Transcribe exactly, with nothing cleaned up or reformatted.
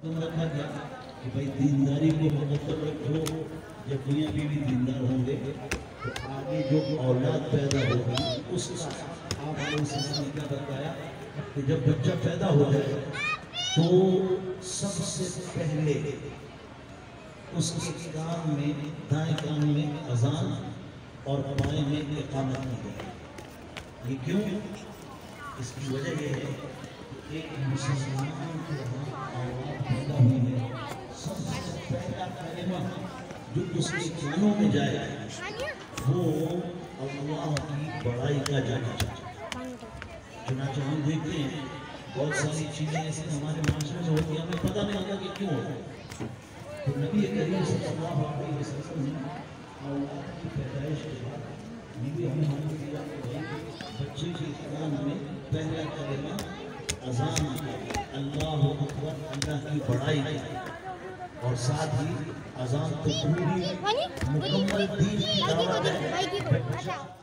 رکھا گیا کہ بھائی دینداری کو مقدم رکھو. جب میاں بیوی دیندار ہوں گے تو آگے جو اولاد پیدا ہوگی اس کا آپ نے اس نے کیا بتایا کہ جب بچہ پیدا ہو جائے تو سب سے پہلے اس کے کان میں دائیں کان میں اذان اور بائیں میں اقامت کی جائے. یہ کیوں؟ اس کی وجہ یہ ہے کہ ایک مسلمان کے یہاں اولاد پیدا ہوئی ہے، سب سے پہلا کلمہ جو اس کے کانوں میں جائے وہ اللہ کی بڑائی کا جانا چاہیے. چنانچہ ہم دیکھتے ہیں بہت ساری چیزیں ایسے ہمارے معاشرے میں ہوتی ہیں، ہمیں پتہ نہیں ہوتا کہ کیوں ہوتا ہے. تو نبی کریم صلی اللہ علیہ وسلم نے اولاد کی پیدائش کے بعد نبی ہمیں حکم دیا کہ بچے کے کان میں پہلا کلمہ اذان اللہ اکبر، اللہ کی بڑائی کا، اور ساتھ ہی اذان تو پوری مکمل دین کی دعوت ہے.